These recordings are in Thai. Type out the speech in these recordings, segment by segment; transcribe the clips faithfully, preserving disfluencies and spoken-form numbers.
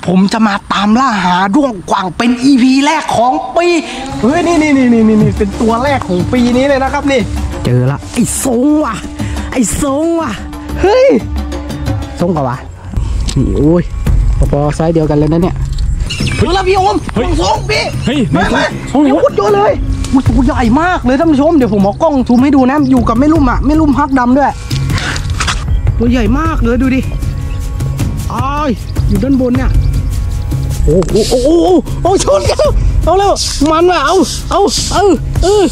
ผมจะมาตามล่าหาด้วงกว่างเป็น อี พี แรกของปีเฮ้ยนี่นี่นี่นี่นี่เป็นตัวแรกของปีนี้เลยนะครับนี่เจอละไอ้ทรงว่ะไอ้ทรงว่ะเฮ้ยทรงกับวะนี่โอ้ยพอๆไซส์เดียวกันเลยนะเนี่ยเจอแล้วพี่โอมทรงพี่เฮ้ยไม่ไม่ทรงเยอะเยอะเลยตัวใหญ่มากเลยท่านผู้ชมเดี๋ยวผมเอากล้องซูมให้ดูนะอยู่กับแม่ลุ่มอ่ะแม่ลุ่มฮักดำด้วยตัวใหญ่มากเลยดูดิอ้ายอยู่ด้านบนเนี่ยโอ้โหโอ้โหโอ้ชนกันเอาแล้วมันว่ะเอาเอาเออเออ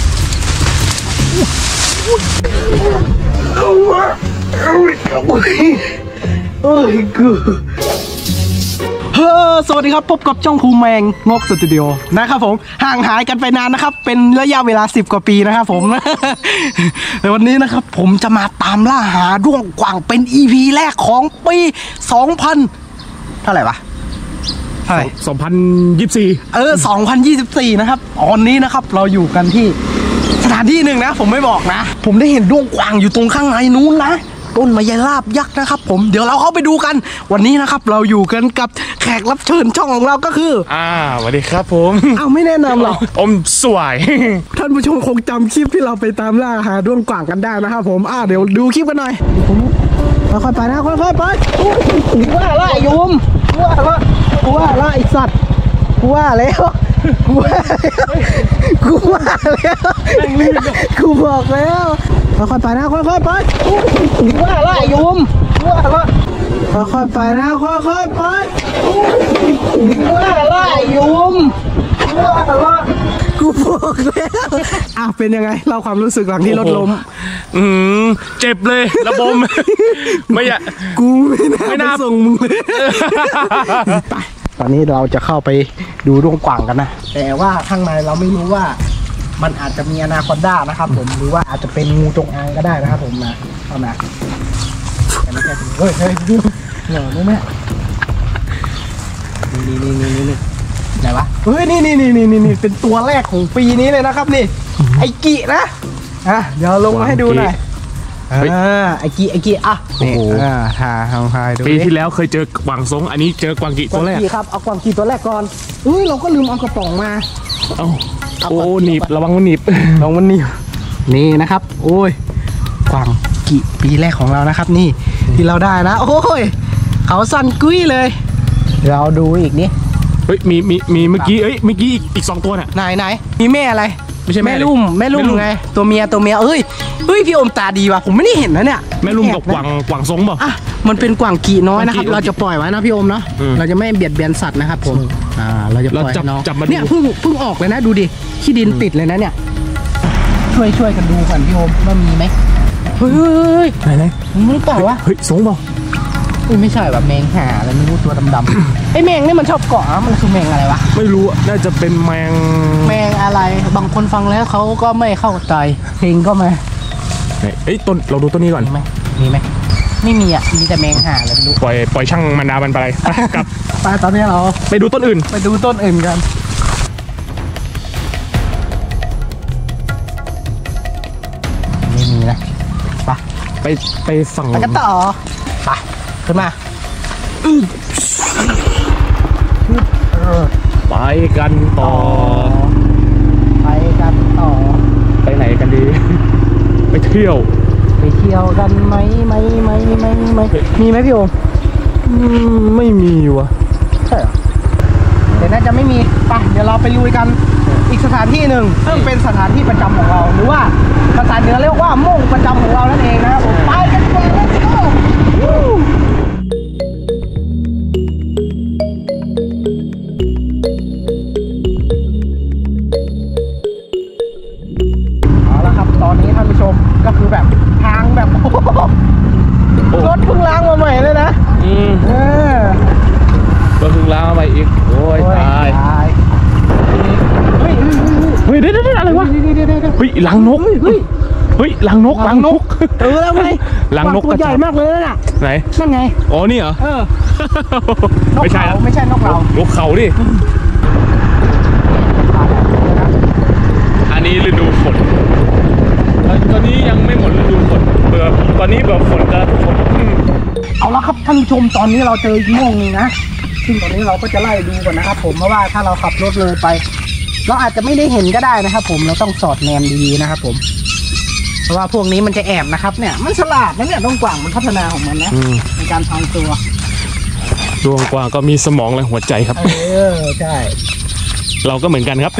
เอาวะเอาเอาเอ้ยกูเฮ้อสวัสดีครับพบกับช่องภูมิแมงงกสตูดิโอนะครับผมห่างหายกันไปนานนะครับเป็นระยะเวลาสิบกว่าปีนะครับผมในวันนี้นะครับผมจะมาตามล่าหาด้วงกว่างเป็น อี พี แรกของปีสองพันเท่าไหร่วะเท่าไหร่สองพันยี่สิบสี่เออสองพันยี่สิบสี่นะครับตอนนี้นะครับเราอยู่กันที่สถานที่หนึ่งนะผมไม่บอกนะผมได้เห็นด้วงกว่างอยู่ตรงข้างในนู้นนะต้นมะยลาบยักษ์นะครับผมเดี๋ยวเราเข้าไปดูกันวันนี้นะครับเราอยู่กันกับแขกรับเชิญช่องของเราก็คืออ่าสวัสดีครับผมอ้าวไม่แนะนำหรออมสวยท่านผู้ชมคงจำคลิปที่เราไปตามล่าหาด้วงกว่างกันได้นะครับผมอ่าเดี๋ยวดูคลิปกันหน่อยค่อยๆไปนะค่อยๆไปกูว่าละโยมกูว่าละกูว่าละไอสัตว์กูว่าแล้วกูว่ากูว่าแล้วกูบอกแล้วค่อยๆไปนะค่อยๆไปกูว่าละโยมกูว่าละค่อยๆไปนะค่อยๆไปกูว่าละโยมกูว่าละกูบอกแล้วอ่ะเป็นยังไงเล่าความรู้สึกหลังที่รถล้มอืมเจ็บเลยระบมไม่อยากกูไม่น่าส่งมึงเลยไปตอนนี้เราจะเข้าไปดูด้วงกว่างกันนะแต่ว่าข้างในเราไม่รู้ว่ามันอาจจะมีอนาคอนด้านะครับผมหรือว่าอาจจะเป็นงูจงอางก็ได้นะครับผมนะเอามาแต่ไม่ใช่เฮ้ยเฮ้ยเหนียวรู้ไหมนี่นี่นี่นี่นี่ไหนวะเฮ้ยนี่นี่นี่นี่นี่เป็นตัวแรกของปีนี้เลยนะครับนี่ไอ้กินะอ่ะเดี๋ยวลงมาให้ดูหน่อยอ่าไอ้กิไอ้กิอ่ะนี่อ่าทาทางพายดูปีที่แล้วเคยเจอกวางซงอันนี้เจอกวางกิตัวแรกครับเอากวางกิตัวแรกก่อนเฮ้ยเราก็ลืมเอากระป๋องมาเอาโอ้หนีบระวังมันหนีบระวังมันหนีบนี่นะครับโอ้ยกวางกิปีแรกของเรานะครับนี่ที่เราได้นะโอ้ยเขาสั่นกุ้ยเลยเราดูอีกนี่เฮ้ยมีมีมีเมื่อกี้เอ้ยเมื่อกี้อีกอีกสองตัวเนี่ยไหนไหนมีแม่อะไรไม่ใช่แม่ลุ่มแม่ลุ่มไงตัวเมียตัวเมียเอ้ยเฮ้ยพี่อมตาดีว่ะผมไม่ได้เห็นนะเนี่ยแม่ลุ่มกับกวางกวางซงเปล่าอ่ะมันเป็นกวางกีน้อยนะครับเราจะปล่อยไว้นะพี่อมเนาะเราจะไม่เบียดเบียนสัตว์นะครับผมอ่าเราจะปล่อยน้องเนี่ยเพิ่งเพิ่งออกเลยนะดูดิขี้ดินติดเลยนะเนี่ยช่วยช่วยกันดูก่อนพี่อมว่ามีไหมเฮ้ยไหนไหนไม่เปล่าวะเฮ้ยซงเปล่าไม่ใช่แบบแมงหาอะไรไม่รู้ตัวดำๆไอ้แมงนี่มันชอบเกาะมันคือแมงอะไรวะไม่รู้น่าจะเป็นแมงแมงอะไรบางคนฟังแล้วเขาก็ไม่เข้าใจเพลงก็มาเอ้ยต้นเราดูต้นนี้ก่อนมีไหมมีไหมไม่มีอ่ะมีแต่แมงหาอะไรไม่รู้ปล่อยปล่อยช่างมันดามันไปกลับไปตอนนี้เราไปดูต้นอื่นไปดูต้นอื่นกันไม่มีนะไปไปไปฝั่งไปกันต่อไปขึ้นมาไปกันต่อไปกันต่อไปไหนกันดีไปเที่ยวไปเที่ยวกันไหมไหมไหมไหมไหมมีไหมพี่โอมไม่มีวะใช่เหรอเดี๋ยวน่าจะไม่มีไปเดี๋ยวเราไปลุยกันอีกสถานที่หนึ่งซึ่งเป็นสถานที่ประจำของเราหรือว่าภาษาเหนือเรียกว่าม่งประจำของเรานั่นเองนะครับผมไปกันเลยตอนนี้ท่านผู้ชมก็คือแบบทางแบบรถเพิ่งล้างมาใหม่เลยนะอืมเออรถเพิ่งล้างมาใหม่อีกโอ้ยตายเฮ้ยเฮ้ยเดี๋ยวเดี๋ยวอะไรวะเฮ้ยลังนกเฮ้ยเฮ้ยลังนกลังนกเออแล้วไงลังนกตัวใหญ่มากเลยน่ะไหนนั่นไงอ๋อนี่เหรอเออไม่ใช่ไม่ใช่นกเรานกเขาดิอันนี้ฤดูฝนตอนนี้ยังไม่หมดฤดูฝนเบื่อตอนนี้แบบฝนจะตกเอาละครับท่านผู้ชมตอนนี้เราเจออีกม่วงนึงนะซึ่งตอนนี้เราก็จะไล่ดูก่อนนะครับผมเพราะว่าถ้าเราขับรถเลยไปเราอาจจะไม่ได้เห็นก็ได้นะครับผมเราต้องสอดแนมดีๆนะครับผมเพราะว่าพวกนี้มันจะแอบนะครับเนี่ยมันฉลาดนะเนี่ยด้วงกว่างมันพัฒนาของมันนะในการพังตัวดวงกว่างก็มีสมองและหัวใจครับเออใช่เราก็เหมือนกันครับ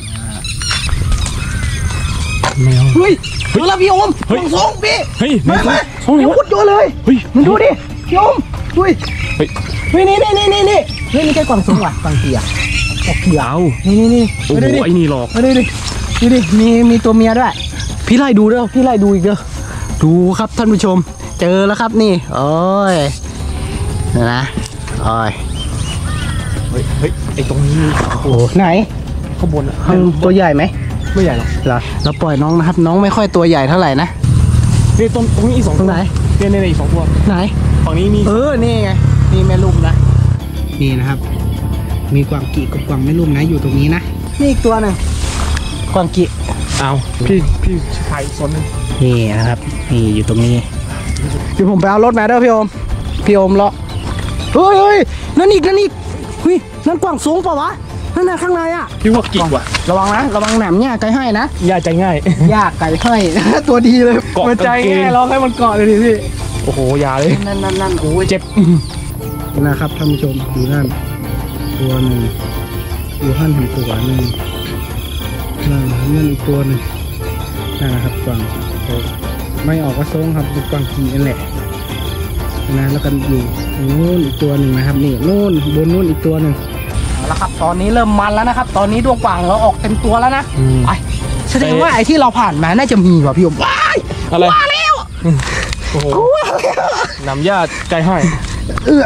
เฮ้ยดูละพี่โอมสองพี่เฮ้ยมามาเดี๋ยวพุดโยเลยเฮ้ยมันดูดิพี่โอมดูเฮ้ยเฮ้ยนี่นี่นี่นี่นี่นี่นี่แค่กวางสูงว่ะกวางเกียร์กวางเกียร์นี่นี่นี่โอ้โหไอ้นี่หรอกดูดิดูดิมีมีตัวเมียด้วยพี่ไล่ดูเด้อพี่ไล่ดูอีกเด้อดูครับท่านผู้ชมเจอแล้วครับนี่โอ้ยนี่นะโอ้ยเฮ้ยเฮ้ยไอ้ตรงนี้โอ้โหไหนข้างบนอ่ะตัวใหญ่ไหมไม่ใหญ่หรอกเหรอเราปล่อยน้องนะครับน้องไม่ค่อยตัวใหญ่เท่าไหร่นะนี่ตรงตรงนี้อีกสองตรงไหนเนี่ยเนี่ยอีกสองตัวไหนฝั่งนี้มีเออนี่ไงนี่แม่ลูกนะนี่นะครับมีกวางกีกับกวางแม่ลูกนะอยู่ตรงนี้นะนี่อีกตัวหนึ่งกวางกีเอาพี่พี่ชายโซนนึงนี่นะครับนี่อยู่ตรงนี้เดี๋ยวผมไปเอารถมาเด้อพี่โอมพี่โอมเลาะเฮ้ยเฮ้ยนั่นอีกนั่นอีกเฮ้ยนั่นกวางสูงเปล่าวะนั่นน่ะข้างในอ่ะพี่ว่ากิ่งว่ะระวังนะระวังหนามเนี่ยไก่ให้นะยาใจง่ายยาไก่ให้ตัวดีเลยมันใจง่ายลองให้มันเกาะเลยดิพี่โอ้โหยาเลยนั่นนั่นนั่นโอ้ยเจ็บนะครับท่านผู้ชมดูนั่นตัวหนึ่งดูหั่นหันตัวหนึ่งนั่นนั่นอีกตัวหนึ่งนั่นนะครับกวางไม่ออกก็ทรงครับดูกวางกีนั่นแหละนะแล้วกันอยู่นู่นอีกตัวหนึ่งนะครับนี่นู่นบนนู่นอีกตัวหนึ่งเอาละครับตอนนี้เริ่มมันแล้วนะครับตอนนี้ดวงกว่างเราออกเต็มตัวแล้วนะไปแสดงว่าไอ้ที่เราผ่านมาน่าจะมีว่ะพี่โอมว้ายอะไรมาแล้วโอ้โหน้ำยาใจให้เออ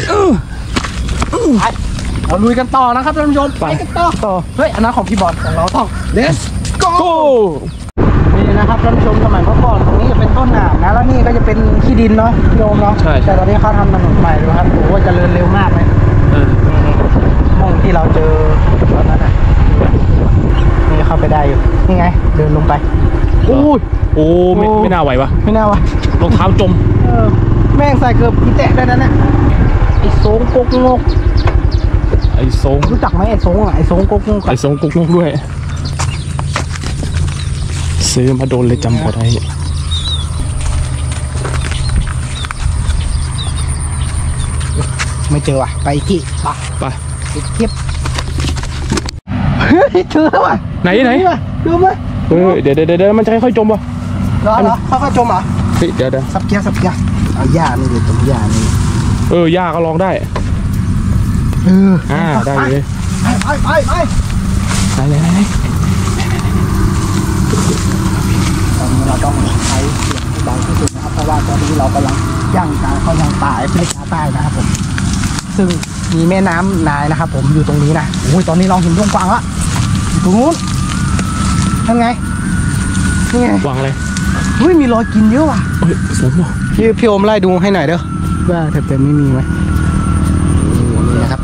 เราลุยกันต่อนะครับท่านผู้ชมไปกันต่อต่อเฮ้ยอันนั้นของพี่บอลของเราต้อง let's go นี่นะครับท่านผู้ชมสมัยเมื่อก่อนตรงนี้จะเป็นต้นหนามนะแล้วนี่ก็จะเป็นขี้ดินเนาะโยมเนาะแต่ตอนนี้เขาทำถนนใหม่ดูครับโอ้โหเจริญเร็วมากเลยห้องที่เราเจอตอนนั้นอ่ะนี่เข้าไปได้อยู่นี่ไงเดินลงไปโอ้ยโอ้ไม่ไม่น่าไหววะไม่น่าไหวรองเท้าจมเออแม่งใส่เกือบอีแตะได้นั่นน่ะไอ้โซงกกงกไอ้โซงรู้จักไหมไอ้โซงอ่ะไอ้โซงกกงกไอ้โซงกกงกด้วยซื้อมาโดนเลยจำพอได้ไม่เจอว่ะไปกี่ปะไปเก็บเจอแล้วว่ะไหนไหนดูไหมเออเดี๋ยวเดี๋ยวเดี๋ยวมันจะค่อยๆจมป่ะเหรอเหรอค่อยๆจมเหรอเฮ้ยเดี๋ยวเดี๋ยวสับเกียร์สับเกียร์เอาหญ้านี่เลยตรงหญ้านี่เออหญ้าก็ลองได้เอออ่าได้เลยไปไปไปไปไหนไหนไหนตอนนี้เราต้องใช้เสียงที่เบาที่สุดนะครับเพราะว่าตอนนี้เรากำลังย่างกลางเข้าย่างป่าแอฟริกาใต้นะครับผมซึ่งมีแม่น้ำนายนะครับผมอยู่ตรงนี้นะโอ้ยตอนนี้เราเห็นดวงกวางละอยู่ตรงนู้นยังไงนี่ไงกวางอะไรเฮ้ยมีรอยกินเยอะว่ะเฮ้ยสมว่ะพี่พี่โอมไล่ดูให้หน่อยเด้อว่าแถบๆไม่มีไหมนี่นะครับ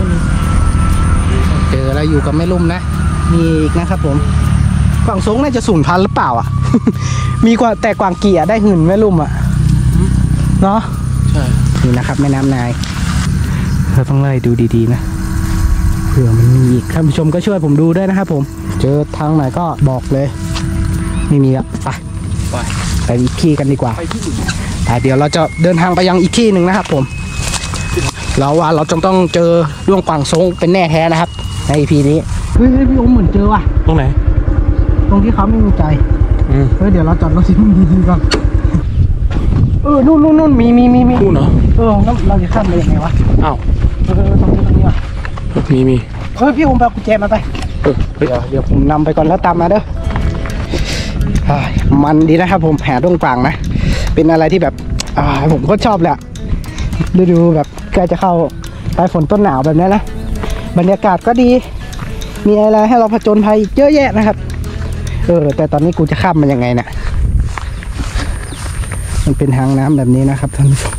เจอแล้วอยู่กับแม่ลุ่มนะมีอีกนะครับผมกวางซงน่าจะสูญพันธุ์หรือเปล่าอ่ะ มีกว่าแต่กวางเกียได้หื่นแม่ลุ่มอ่ะเนาะใช่นี่นะครับแม่น้ำนายเราต้องไล่ดูดีๆนะเผื่อมันมีอีกท่านผู้ชมก็ช่วยผมดูด้วยนะครับผมเจอทางไหนก็บอกเลยไม่มีอ่ะไปไปไปอีกที่กันดีกว่าแต่เดี๋ยวเราจะเดินทางไปยังอีกที่หนึ่งนะครับผมเราว่าเราจะต้องเจอด้วงกวางซงเป็นแน่แท้นะครับใน อี พี นี้เฮ้ยพี่โอมเหมือนเจอว่ะตรงไหนตรงที่เขาไม่มีใจเฮ้ยเดี๋ยวเราจอดรถที่นู่นดีๆก่อนเออนู่นนู่นนู่นมีมีมีมีนู่นเหรอเออแล้วเราจะข้ามไปยังไงวะอ้าวเออตรงนี้ตรงนี้ว่ะมีมีเฮ้ยพี่โอมไปกุญแจมาไปเออเดี๋ยวเดี๋ยวผมนำไปก่อนแล้วตามมาเด้อมันดีนะครับผมแผลด้วงกวางนะเป็นอะไรที่แบบอ่าผมก็ชอบแหละดูดูแบบใกล้จะเข้าปลายฝนต้นหนาวแบบนี้นะบรรยากาศก็ดีมีอะไรให้เราผจญภัยเยอะแยะนะครับเออแต่ตอนนี้กูจะข้ามมันยังไงเนี่ยมันเป็นทางน้ำแบบนี้นะครับท่านผู้ชม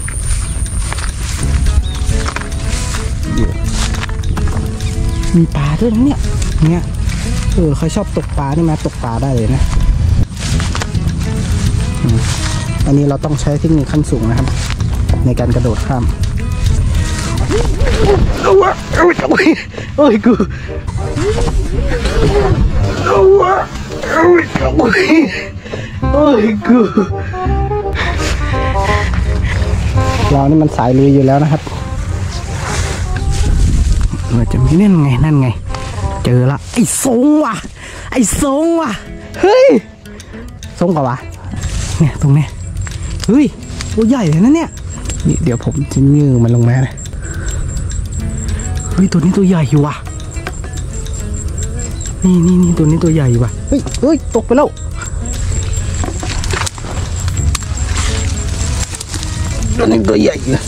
มีปลาด้วยนะเนี่ยเนี่ยเออเขาชอบตกปลานี่มาตกปลาได้เลยนะอันนี้เราต้องใช้เทคนิคขั้นสูงนะครับในการกระโดดข้ามโอ้ยโอ้ยโอ้ยโอ้ยกูโอ้ยโอ้ยโอ้ยโอ้ยกูเรานี่มันสายลุยอยู่แล้วนะครับเราจะไม่เล่นไงนั่นไงเจอละไอ้ทรงว่ะไอ้ทรงว่ะเฮ้ยทรงกว่าวะเนี่ยตรงนี้เฮ้ยตัวใหญ่เลยนะเนี่ยนี่เดี๋ยวผมจะยื้อมันลงมาเลยเฮ้ยตัวนี้ตัวใหญ่อยู่ว่ะนี่นี่นี่ตัวนี้ตัวใหญ่อยู่ว่ะเฮ้ยเฮ้ยตกไปแล้วตัวนี้ตัวใหญ่เลย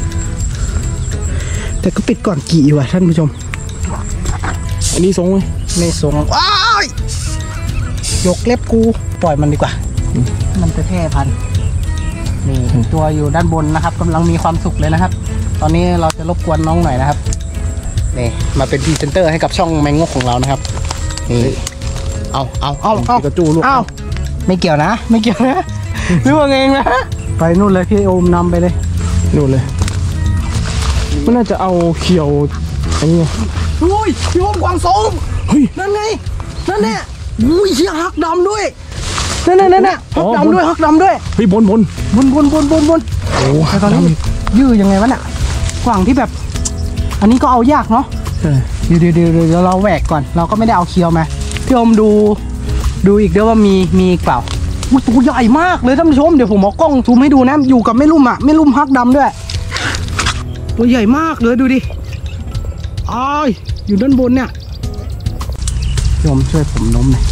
แต่ก็ปิดก่อนกี่ว่ะท่านผู้ชมอันนี้ทรงไหมไม่ทรงอ้ายยกเล็บกูปล่อยมันดีกว่ามันจะแพร่พันธุ์นี่ตัวอยู่ด้านบนนะครับกำลังมีความสุขเลยนะครับตอนนี้เราจะรบกวนน้องหน่อยนะครับนี่มาเป็นพรีเซนเตอร์ให้กับช่องแมงงกของเรานะครับนี่เอาเอาเอาเอากระจูลูกเอาไม่เกี่ยวนะไม่เกี่ยวนะไม่ว่าเองนะไปนู่นเลยพี่โอมนำไปเลยนู่นเลยมันน่าจะเอาเขียวอันนี้อุ้ยพี่โอมกวางทรงเฮ้ยนั่นไงนั่นแน่อุ้ยเชี่ยฮักดำด้วยนั่นนั่นนั่นฮักดำด้วยฮักดำด้วยเฮ้ยบนบนบนบนบนบนบนโอ้ตอนนี้ยื้อยังไงวะเนี่ยกวางที่แบบอันนี้ก็เอายากเนาะเดี๋ยวเดี๋ยวเดี๋ยวเดี๋ยวเราแหวกก่อนเราก็ไม่ได้เอาเคียวมาพี่อมดูดูอีกเดี๋ยวว่ามีมีเปล่าอุ้ยตัวใหญ่มากเลยท่านผู้ชมเดี๋ยวผมเอากล้องซูมให้ดูนะอยู่กับไม่ลุ่มอ่ะไม่ลุ่มฮักดำด้วยตัวใหญ่มากเลยดูดิอ้ายอยู่ด้านบนเนี่ยพี่อมช่วยผมน้มหน่อย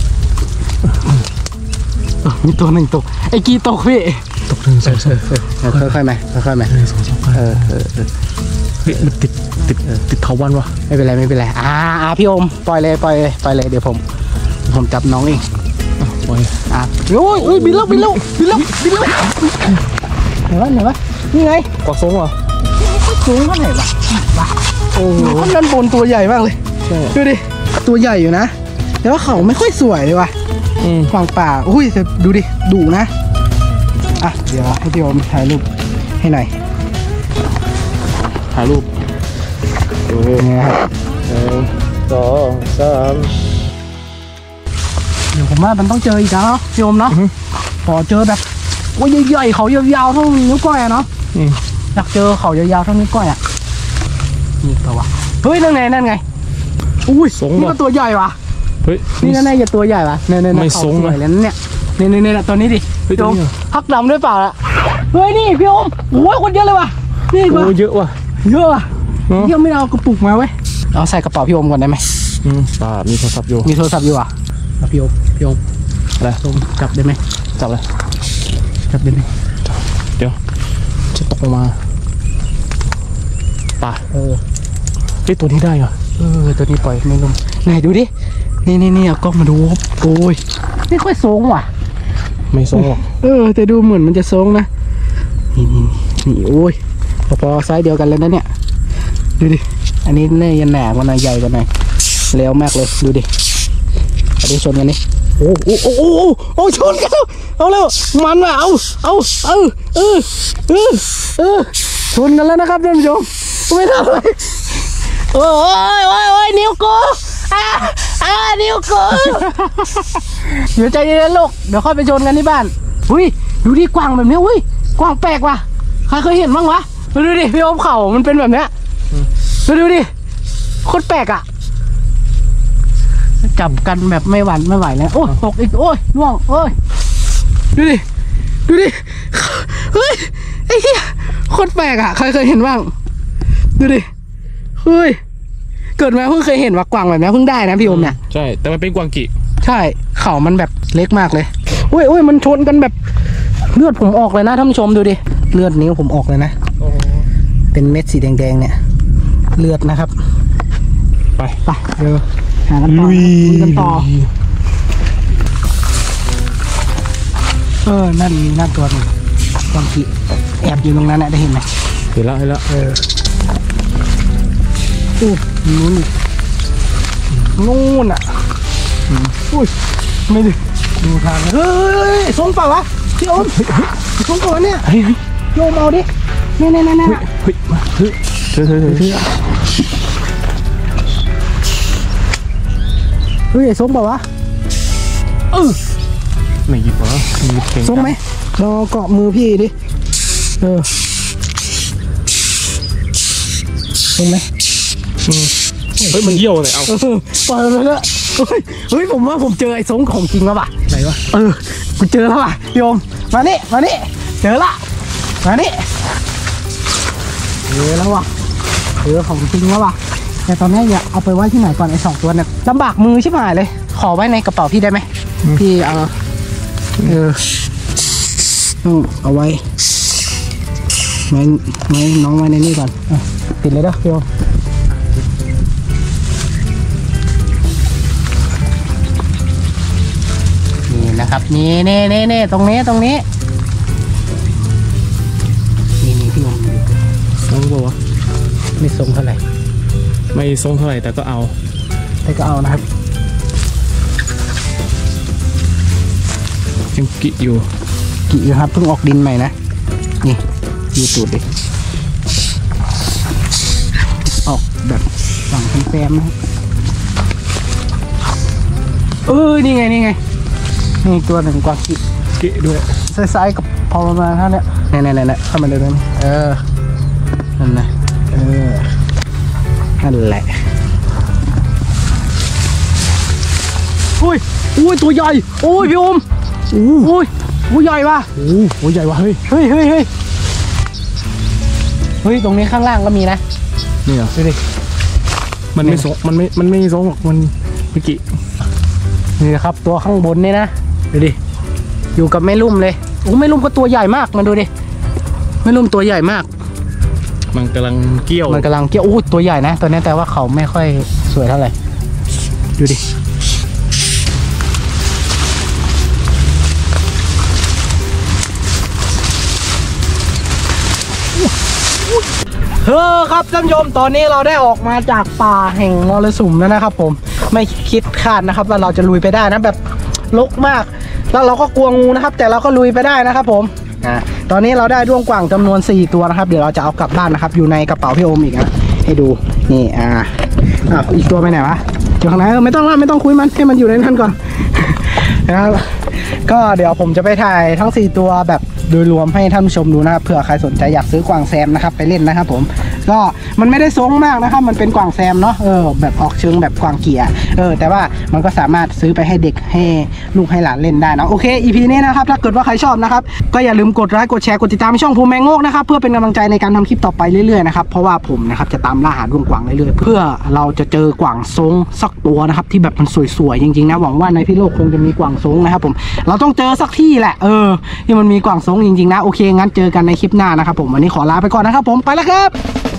มีตัวหนึ่งตกไอ้กีตกพี่ตกหนึ่งสองสามค่อยๆไหมค่อยๆไหมสองสองเออเออเออเฮ้ยมันติดติดติดเถาวันวะไม่เป็นไรไม่เป็นไรอ่าอ่าพี่อมปล่อยเลยปล่อยเลยปล่อยเลยเดี๋ยวผมผมจับน้องเองปล่อยอ่ะโอ้ยโอ้ยบินแล้วบินแล้วบินแล้วบินแล้วเห็นไหมเห็นไหมนี่ไงกว่าทรงเหรอสูงเท่าไหร่วะโอ้โหด้านบนตัวใหญ่มากเลยดูดิตัวใหญ่อยู่นะแต่ว่าเขาไม่ค่อยสวยเลยว่ะกวางป่าอุ้ยแต่ดูดิดุนะอ่ะเดี๋ยวให้พี่โอมถ่ายรูปให้หน่อยถ่ายรูปนี่ครับหนึ่งสองสามเดี๋ยวผมว่ามันต้องเจออีกแล้วพี่โอมเนาะพอเจอแบบว่าใหญ่ๆเขายาวๆเท่านิ้วก้อยอะเนาะอยากเจอเขายาวๆเท่านิ้วก้อยอะนี่ตัววะเฮ้ยนั่นไงนั่นไงอุ้ยนี่ก็ตัวใหญ่ว่ะเฮ้ยนี่น่าจะตัวใหญ่ป่ะเนี่ยเนี่ยไม่ทรงเลยแล้วเนี่ยเนี่ยเนี่ยตัวนี้ดิพี่โอมฮักดำด้วยเปล่าล่ะเฮ้ยนี่พี่โอมโอ้ยคนเยอะเลยว่ะนี่โอ้เยอะว่ะเยอะว่ะเยอะไม่เอากระปุกมาเว้ยเอาใส่กระเป๋าพี่โอมก่อนได้ไหมอืมป่ามีโทรศัพท์อยู่มีโทรศัพท์อยู่อ่ะพี่โอมพี่โอมอะไรโอมจับได้ไหมจับเลยจับได้ไหมเดี๋ยวจะตกลงมาป่าเออไอตัวนี้ได้เหรอเออตัวนี้ปล่อยไม่ลงไหนดูดินี่นี่นี่เอากล้องมาดูโอ้ยไม่ค่อยทรงว่ะไม่ทรงหรอกเออแต่ดูเหมือนมันจะทรงนะนี่นี่นี่โอ้ยพอๆไซส์เดียวกันเลยนะเนี่ยดูดิอันนี้เน่ยันหนากว่าหน่อยใหญ่กว่าหน่อยเลี้ยวมากเลยดูดิอันนี้ชนกันนี่โอ้โอ้โอ้โอ้โอ้ชนกันเอาแล้วมันว่ะเอาเอาเออเออเออเออชนกันแล้วนะครับท่านผู้ชมไม่ทำเลยโอ้ยโอ้ยโอ้ยนิ้วกูอ่าอ่านิ้วกูเดี๋ยวใจเย็นลูกเดี๋ยวค่อยไปชนกันที่บ้านอุ้ยดูดิกวางแบบนี้อุ้ยกวางแปลกว่ะใครเคยเห็นบ้างวะมาดูดิพี่โอมเข่ามันเป็นแบบเนี้ยมาดูดิโคตรแปลกอ่ะจับกันแบบไม่หวั่นไม่ไหวแล้วโอ้ยตกอีกโอ้ยล่วงโอ้ยดูดิดูดิเฮ้ยไอ้เหี้ยโคตรแปลกอ่ะใครเคยเห็นบ้างดูดิเฮ้ยเกิดมาเพิ่งเคยเห็นว่ากวางแบบนี้เพิ่งได้นะพี่โอมเนี่ยใช่แต่มันเป็นกวางกิใช่เข่ามันแบบเล็กมากเลยอุ้ยอุ้ยมันชนกันแบบเลือดผมออกเลยนะท่านผู้ชมดูดิเลือดนิ้วผมออกเลยนะเป็นเม็ดสีแดงๆเนี่ยเลือดนะครับไปไปเดี๋ยวหากันต่อกันต่อเออนั่นนั่นตัวนึงกวางกิแอบอยู่ตรงนั้นได้เห็นไหมเห็นแล้วเห็นแล้วเออโอ้นู่นนู่นอ่ะอุ้ยไม่ดิดูทางเฮ้ยทรงเปล่าวะพี่โอมทรงเปล่าเนี่ยโยมเอาดินี่นี่นี่นี่เฮ้ยเฮ้ยเฮ้ยเฮ้ยเฮ้ยเฮ้ยไอ้ส้มเปล่าวะเออไม่หยิบเหรอหยิบเก่งส้มไหมลองเกาะมือพี่ดิเออส้มไหมเฮ้ยมันเยี่ยวเลยเอาเออปล่อยมันเลยเฮ้ยเฮ้ยผมว่าผมเจอไอ้ส้มของจริงแล้วป่ะไหนวะเออกูเจอแล้วป่ะโยมมานี่มานี่เจอละมานี่เจอแล้วว่ะเจอของจริงแล้วว่ะแต่ตอนนี้อย่าเอาไปไว้ที่ไหนก่อนไอ้สองตัวเนี่ยลำบากมือชิบหายเลยขอไว้ในกระเป๋าพี่ได้ไหมพี่เอาเออต้องเอาไว้ไว้ไว้น้องไว้ในนี่ก่อนอ่ะติดเลยเด้อโยมนี่นะครับนี่นี่นี่นี่ตรงนี้ตรงนี้นี่นี่พี่โยมทรงป่าวะไม่ทรงเท่าไหร่ไม่ทรงเท่าไหร่แต่ก็เอาแต่ก็เอานะครับยังกิอยู่กี่ครับเพิ่งออกดินใหม่นะนี่ดูตูดดิออกแบบฝั่งแซมๆนะเออนี่ไงนี่ไงนี่ตัวหนึ่งกวางกิกิด้วยไซส์ๆกับพอประมาณเท่านี้เนี่ยเนี่ยเนี่ยเข้ามาเลยนะเออนั่นนะเออนั่นแหละอุ้ยอุ้ยตัวใหญ่โอ้ยพี่อมอู้อุ้ยอู้ใหญ่ว่ะโอ้โหใหญ่ว่ะเฮ้ยเฮ้ยเฮ้ยเฮ้ยเฮ้ยตรงนี้ข้างล่างก็มีนะนี่เหรอดูดิมันไม่ทรงมันไม่มันไม่ทรงหรอกมันเมื่อกี้นี่นะครับตัวข้างบนนี่นะดูดิอยู่กับแม่ลุ่มเลยโอ้แม่ลุ่มก็ตัวใหญ่มากมันดูดิแม่ลุ่มตัวใหญ่มากมันกำลังเกี้ยวมันกำลังเกี่ยวโอ้ตัวใหญ่นะตัวนี้แต่ว่าเขาไม่ค่อยสวยเท่าไหร่ดูดิเฮ้อครับท่านผู้ชมตอนนี้เราได้ออกมาจากป่าแห่งมรสุมแล้วนะครับผมไม่คิดคาดนะครับว่าเราจะลุยไปได้นะแบบรกมากแล้วเราก็กลัวงูนะครับแต่เราก็ลุยไปได้นะครับผมอ่าตอนนี้เราได้ด้วงกว่างจำนวนสี่ตัวนะครับเดี๋ยวเราจะเอากลับบ้านนะครับอยู่ในกระเป๋าพี่โอมอีกนะให้ดูนี่อ่าอ่าอีกตัวไปไหนวะอยู่ข้างไหนเออไม่ต้องละไม่ต้องคุยมันให้มันอยู่ในนั้นก่อน นะครับก็เดี๋ยวผมจะไปถ่ายทั้งสี่ตัวแบบโดยรวมให้ท่านผู้ชมดูนะครับเผื่อใครสนใจอยากซื้อกวางแซมนะครับไปเล่นนะครับผมก็มันไม่ได้ซงมากนะครับมันเป็นกวางแซมเนาะเออแบบออกเชิงแบบกวางเกียร์เออแต่ว่ามันก็สามารถซื้อไปให้เด็กให้ลูกให้หลานเล่นได้นะโอเค อี พี นี้นะครับถ้าเกิดว่าใครชอบนะครับก็อย่าลืมกดไลค์กดแชร์กดติดตามช่องภูมิแมงโงกนะครับเพื่อเป็นกำลังใจในการทำคลิปต่อไปเรื่อยๆนะครับเพราะว่าผมนะครับจะตามล่าหาด้วงกวางเรื่อยๆเพื่อเราจะเจอกวางซงสักตัวนะครับที่แบบมันสวยๆจริงๆนะหวังว่าในพี่โลกคงจะมีกวางซงนะครับผมเราต้องเจอสักที่แหละเออที่มันมีกวางซงจริงๆนะโอเคงั้นเจอกันในคลิปหน้านะครับผมวันนี้ขอลาไปก่อนนะครับผมไปแล้วครับ